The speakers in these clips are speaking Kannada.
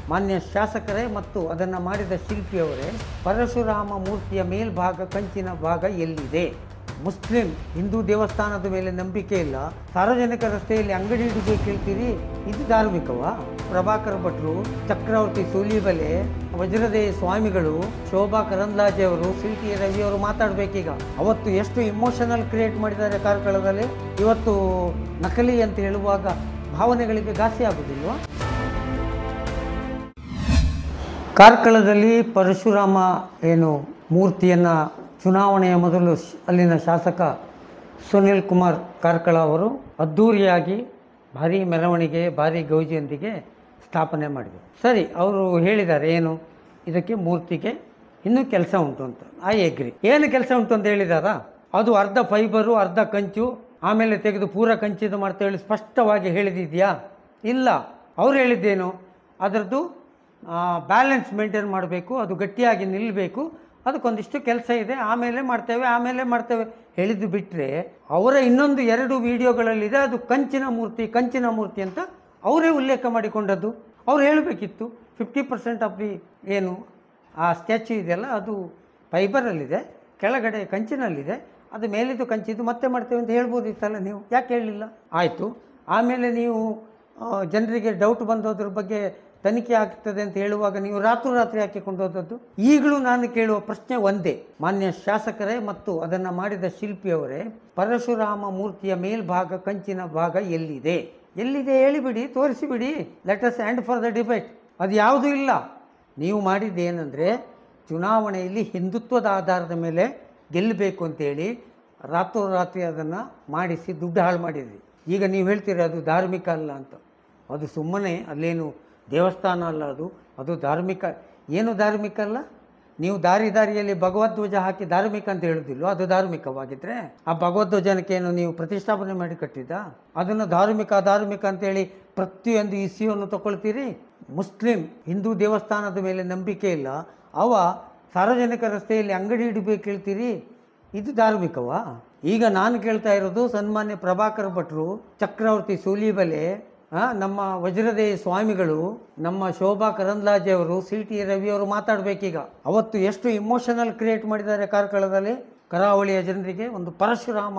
ಮಾನ್ಯ ಶಾಸಕರೇ ಮತ್ತು ಅದನ್ನು ಮಾಡಿದ ಶಿಲ್ಪಿಯವರೇ, ಪರಶುರಾಮ ಮೂರ್ತಿಯ ಮೇಲ್ಭಾಗ ಕಂಚಿನ ಭಾಗ ಎಲ್ಲಿದೆ? ಮುಸ್ಲಿಂ ಹಿಂದೂ ದೇವಸ್ಥಾನದ ಮೇಲೆ ನಂಬಿಕೆ ಇಲ್ಲ, ಸಾರ್ವಜನಿಕ ರಸ್ತೆಯಲ್ಲಿ ಅಂಗಡಿ ಇಡಬೇಕು ಹೇಳ್ತೀರಿ, ಇದು ಧಾರ್ಮಿಕವಾ? ಪ್ರಭಾಕರ ಭಟ್ರು, ಚಕ್ರವರ್ತಿ ಸೂಲಿಬೆಲೆ, ವಜ್ರದೇಹ ಸ್ವಾಮಿಗಳು, ಶೋಭಾ ಕರಂದ್ಲಾಜೆಯವರು, ಶಿಲ್ಪಿ ರವಿಯವರು ಮಾತಾಡಬೇಕೀಗ. ಅವತ್ತು ಎಷ್ಟು ಇಮೋಷನಲ್ ಕ್ರಿಯೇಟ್ ಮಾಡಿದ್ದಾರೆ ಕಾರ್ಕಳದಲ್ಲಿ. ಇವತ್ತು ನಕಲಿ ಅಂತ ಹೇಳುವಾಗ ಭಾವನೆಗಳಿಗೆ ಘಾಸಿ ಆಗುವುದಿಲ್ವಾ? ಕಾರ್ಕಳದಲ್ಲಿ ಪರಶುರಾಮ ಮೂರ್ತಿಯನ್ನು ಚುನಾವಣೆಯ ಮೊದಲು ಅಲ್ಲಿನ ಶಾಸಕ ಸುನಿಲ್ ಕುಮಾರ್ ಕಾರ್ಕಳ ಅವರು ಅದ್ಧೂರಿಯಾಗಿ ಭಾರೀ ಮೆರವಣಿಗೆ, ಭಾರೀ ಗೌಜಿಯೊಂದಿಗೆ ಸ್ಥಾಪನೆ ಮಾಡಿದರು. ಸರಿ, ಅವರು ಹೇಳಿದ್ದಾರೆ ಇದಕ್ಕೆ ಮೂರ್ತಿಗೆ ಇನ್ನೂ ಕೆಲಸ ಉಂಟು ಅಂತ. I agree. ಏನು ಕೆಲಸ ಉಂಟು ಅಂತ ಹೇಳಿದಾರಾ? ಅದು ಅರ್ಧ ಫೈಬರು, ಅರ್ಧ ಕಂಚು, ಆಮೇಲೆ ತೆಗೆದು ಪೂರ ಕಂಚಿದು ಮಾಡ್ತಾ ಹೇಳಿ ಸ್ಪಷ್ಟವಾಗಿ ಹೇಳಿದೆಯಾ? ಇಲ್ಲ. ಅವ್ರು ಹೇಳಿದ್ದೇನು? ಅದರದ್ದು ಬ್ಯಾಲೆನ್ಸ್ ಮೇಂಟೈನ್ ಮಾಡಬೇಕು, ಅದು ಗಟ್ಟಿಯಾಗಿ ನಿಲ್ಲಬೇಕು, ಅದಕ್ಕೊಂದಿಷ್ಟು ಕೆಲಸ ಇದೆ, ಆಮೇಲೆ ಮಾಡ್ತೇವೆ ಹೇಳಿದ್ದು ಬಿಟ್ಟರೆ, ಅವರ ಇನ್ನೊಂದು 2 ವಿಡಿಯೋಗಳಲ್ಲಿದೆ ಅದು ಕಂಚಿನ ಮೂರ್ತಿ ಅಂತ ಅವರೇ ಉಲ್ಲೇಖ ಮಾಡಿಕೊಂಡದ್ದು. ಅವ್ರು ಹೇಳಬೇಕಿತ್ತು 50% ಆಫ್ ದಿ ಆ ಸ್ಟ್ಯಾಚ್ಯೂ ಇದೆಯಲ್ಲ ಅದು ಫೈಬರಲ್ಲಿದೆ, ಕೆಳಗಡೆ ಕಂಚಿನಲ್ಲಿದೆ, ಅದು ಮೇಲಿದ್ದು ಕಂಚಿದ್ದು ಮತ್ತೆ ಮಾಡ್ತೇವೆ ಅಂತ ಹೇಳ್ಬೋದಿತ್ತಲ್ಲ, ನೀವು ಯಾಕೆ ಹೇಳಲಿಲ್ಲ? ಆಯಿತು. ಆಮೇಲೆ ನೀವು ಜನರಿಗೆ ಡೌಟ್ ಬಂದೋದ್ರ ಬಗ್ಗೆ ತನಿಖೆ ಆಗ್ತದೆ ಅಂತ ಹೇಳುವಾಗ ನೀವು ರಾತ್ರಿ ಹಾಕಿಕೊಂಡು ಹೋದದ್ದು. ಈಗಲೂ ನಾನು ಕೇಳುವ ಪ್ರಶ್ನೆ ಒಂದೇ, ಮಾನ್ಯ ಶಾಸಕರೇ ಮತ್ತು ಅದನ್ನು ಮಾಡಿದ ಶಿಲ್ಪಿಯವರೇ, ಪರಶುರಾಮ ಮೂರ್ತಿಯ ಮೇಲ್ಭಾಗ ಕಂಚಿನ ಭಾಗ ಎಲ್ಲಿದೆ ಹೇಳಿಬಿಡಿ, ತೋರಿಸಿಬಿಡಿ. Let us and for the debate. ಅದು ಯಾವುದೂ ಇಲ್ಲ. ನೀವು ಮಾಡಿದ್ದೇನೆಂದರೆ ಚುನಾವಣೆಯಲ್ಲಿ ಹಿಂದುತ್ವದ ಆಧಾರದ ಮೇಲೆ ಗೆಲ್ಲಬೇಕು ಅಂತೇಳಿ ರಾತ್ರಿ ಅದನ್ನು ಮಾಡಿಸಿ ದುಡ್ಡು ಹಾಳು ಮಾಡಿದ್ರಿ. ಈಗ ನೀವು ಹೇಳ್ತೀರಿ ಅದು ಧಾರ್ಮಿಕ ಅಲ್ಲ ಅಂತ. ಅದು ಸುಮ್ಮನೆ ಅಲ್ಲೇನು ದೇವಸ್ಥಾನ ಅಲ್ಲ, ಅದು ಧಾರ್ಮಿಕ. ಏನು ಧಾರ್ಮಿಕ ಅಲ್ಲ? ನೀವು ದಾರಿಯಲ್ಲಿ ಭಗವದ್ಧ್ವಜ ಹಾಕಿ ಧಾರ್ಮಿಕ ಅಂತ ಹೇಳೋದಿಲ್ವ? ಅದು ಧಾರ್ಮಿಕವಾಗಿದ್ದರೆ ಆ ಭಗವದ್ಧ್ವಜನಕ್ಕೇನು ನೀವು ಪ್ರತಿಷ್ಠಾಪನೆ ಮಾಡಿ ಕಟ್ಟಿದ್ದ? ಅದನ್ನು ಧಾರ್ಮಿಕ ಅಂತೇಳಿ ಪ್ರತಿಯೊಂದು ಇಸ್ಯೂವನ್ನು ತಗೊಳ್ತೀರಿ. ಮುಸ್ಲಿಂ ಹಿಂದೂ ದೇವಸ್ಥಾನದ ಮೇಲೆ ನಂಬಿಕೆ ಇಲ್ಲ, ಅವ ಸಾರ್ವಜನಿಕ ರಸ್ತೆಯಲ್ಲಿ ಅಂಗಡಿ ಇಡಬೇಕು ಹೇಳ್ತೀರಿ, ಇದು ಧಾರ್ಮಿಕವಾ? ಈಗ ನಾನು ಕೇಳ್ತಾ ಇರೋದು, ಸನ್ಮಾನ್ಯ ಪ್ರಭಾಕರ ಭಟ್ರು, ಚಕ್ರವರ್ತಿ ಸೂಲಿಬೆಲೆ, ನಮ್ಮ ವಜ್ರದೇಹ ಸ್ವಾಮಿಗಳು, ನಮ್ಮ ಶೋಭಾ ಕರಂದ್ಲಾಜೆಯವರು, CT ರವಿಯವರು ಮಾತಾಡಬೇಕೀಗ. ಅವತ್ತು ಎಷ್ಟು ಇಮೋಷನಲ್ ಕ್ರಿಯೇಟ್ ಮಾಡಿದ್ದಾರೆ ಕಾರ್ಕಳದಲ್ಲಿ. ಕರಾವಳಿಯ ಜನರಿಗೆ ಒಂದು ಪರಶುರಾಮ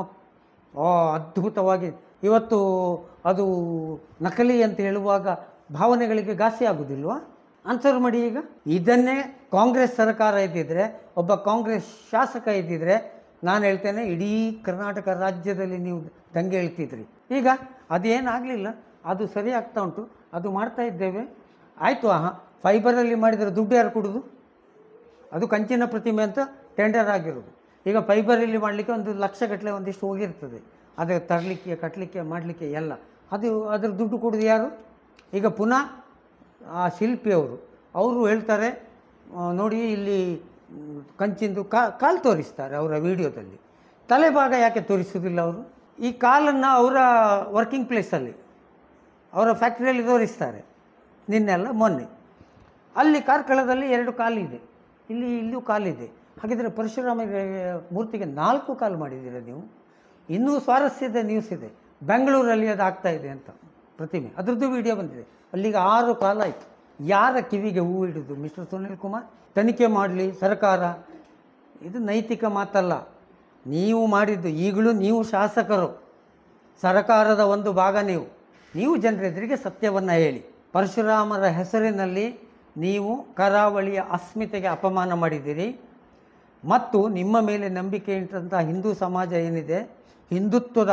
ಅದ್ಭುತವಾಗಿ. ಇವತ್ತು ಅದು ನಕಲಿ ಅಂತ ಹೇಳುವಾಗ ಭಾವನೆಗಳಿಗೆ ಘಾಸಿ ಆಗುವುದಿಲ್ವಾ? ಆನ್ಸರ್ ಮಾಡಿ. ಈಗ ಇದನ್ನೇ ಕಾಂಗ್ರೆಸ್ ಸರ್ಕಾರ ಇದ್ದಿದ್ರೆ, ಒಬ್ಬ ಕಾಂಗ್ರೆಸ್ ಶಾಸಕ ಇದ್ದಿದ್ರೆ, ನಾನು ಹೇಳ್ತೇನೆ ಇಡೀ ಕರ್ನಾಟಕ ರಾಜ್ಯದಲ್ಲಿ ನೀವು ದಂಗೆ ಹೇಳ್ತಿದ್ರಿ. ಈಗ ಅದೇನಾಗಲಿಲ್ಲ, ಅದು ಸರಿ ಆಗ್ತಾ ಉಂಟು, ಅದು ಮಾಡ್ತಾ ಇದ್ದೇವೆ. ಆಯಿತು, ಫೈಬರಲ್ಲಿ ಮಾಡಿದರೆ ದುಡ್ಡು ಯಾರು ಕೊಡೋದು? ಅದು ಕಂಚಿನ ಪ್ರತಿಮೆ ಅಂತ ಟೆಂಡರ್ ಆಗಿರೋದು. ಈಗ ಫೈಬರಲ್ಲಿ ಮಾಡಲಿಕ್ಕೆ 1 ಲಕ್ಷಗಟ್ಟಲೆ ಒಂದಿಷ್ಟು ಹೋಗಿರ್ತದೆ, ಅದು ತರಲಿಕ್ಕೆ, ಕಟ್ಟಲಿಕ್ಕೆ, ಮಾಡಲಿಕ್ಕೆ ಎಲ್ಲ. ಅದ್ರ ದುಡ್ಡು ಕೊಡೋದು ಯಾರು? ಈಗ ಪುನಃ ಆ ಶಿಲ್ಪಿಯವರು ಹೇಳ್ತಾರೆ, ನೋಡಿ ಇಲ್ಲಿ ಕಂಚಿಂದು ಕಾಲು ತೋರಿಸ್ತಾರೆ ಅವರ ವಿಡಿಯೋದಲ್ಲಿ. ತಲೆಭಾಗ ಯಾಕೆ ತೋರಿಸೋದಿಲ್ಲ ಅವರು? ಈ ಕಾಲನ್ನು ಅವರ ವರ್ಕಿಂಗ್ ಪ್ಲೇಸಲ್ಲಿ, ಅವರ ಫ್ಯಾಕ್ಟ್ರಿಯಲ್ಲಿ ತೋರಿಸ್ತಾರೆ. ನಿನ್ನೆಲ್ಲ ಮೊನ್ನೆ ಅಲ್ಲಿ ಕಾರ್ಕಳದಲ್ಲಿ 2 ಕಾಲಿದೆ, ಇಲ್ಲೂ ಕಾಲಿದೆ. ಹಾಗಿದ್ರೆ ಪರಶುರಾಮ ಮೂರ್ತಿಗೆ 4 ಕಾಲು ಮಾಡಿದ್ದೀರ ನೀವು. ಇನ್ನೂ ಸ್ವಾರಸ್ಯದ ನ್ಯೂಸ್ ಇದೆ, ಬೆಂಗಳೂರಲ್ಲಿ ಅದು ಆಗ್ತಾ ಇದೆ ಅಂತ ಪ್ರತಿಮೆ, ಅದರದ್ದು ವಿಡಿಯೋ ಬಂದಿದೆ. ಅಲ್ಲಿಗೆ 6 ಕಾಲಾಯಿತು. ಯಾರ ಕಿವಿಗೆ ಹೂ ಹಿಡಿದು ಮಿಸ್ಟರ್ ಸುನಿಲ್ ಕುಮಾರ್? ತನಿಖೆ ಮಾಡಲಿ ಸರ್ಕಾರ. ಇದು ನೈತಿಕ ಮಾತಲ್ಲ. ನೀವು ಮಾಡಿದ್ದು, ಈಗಲೂ ನೀವು ಶಾಸಕರು, ಸರ್ಕಾರದ ಒಂದು ಭಾಗ ನೀವು ಜನರೆದುರಿಗೆ ಸತ್ಯವನ್ನು ಹೇಳಿ. ಪರಶುರಾಮರ ಹೆಸರಿನಲ್ಲಿ ನೀವು ಕರಾವಳಿಯ ಅಸ್ಮಿತೆಗೆ ಅಪಮಾನ ಮಾಡಿದ್ದೀರಿ ಮತ್ತು ನಿಮ್ಮ ಮೇಲೆ ನಂಬಿಕೆ ಇಟ್ಟಂಥ ಹಿಂದೂ ಸಮಾಜ ಏನಿದೆ, ಹಿಂದುತ್ವದ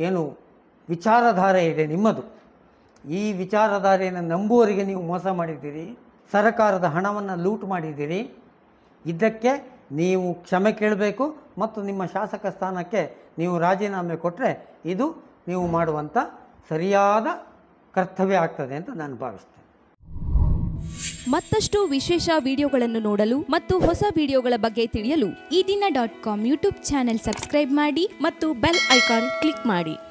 ವಿಚಾರಧಾರೆ ಇದೆ ನಿಮ್ಮದು, ಈ ವಿಚಾರಧಾರೆಯನ್ನು ನಂಬುವವರಿಗೆ ನೀವು ಮೋಸ ಮಾಡಿದ್ದೀರಿ, ಸರ್ಕಾರದ ಹಣವನ್ನು ಲೂಟ್ ಮಾಡಿದ್ದೀರಿ. ಇದಕ್ಕೆ ನೀವು ಕ್ಷಮೆ ಕೇಳಬೇಕು ಮತ್ತು ನಿಮ್ಮ ಶಾಸಕ ಸ್ಥಾನಕ್ಕೆ ನೀವು ರಾಜೀನಾಮೆ ಕೊಟ್ಟರೆ ಇದು ನೀವು ಮಾಡುವಂಥ ಸರಿಯಾದ ಕರ್ತವ್ಯ ಆಗ್ತದೆ ಅಂತ ನಾನು ಭಾವಿಸ್ತೇನೆ. ಮತ್ತಷ್ಟು ವಿಶೇಷ ವಿಡಿಯೋಗಳನ್ನು ನೋಡಲು ಮತ್ತು ಹೊಸ ವಿಡಿಯೋಗಳ ಬಗ್ಗೆ ತಿಳಿಯಲು eedina.com ಯೂಟ್ಯೂಬ್ ಚಾನೆಲ್ ಸಬ್ಸ್ಕ್ರೈಬ್ ಮಾಡಿ ಮತ್ತು ಬೆಲ್ ಐಕಾನ್ ಕ್ಲಿಕ್ ಮಾಡಿ.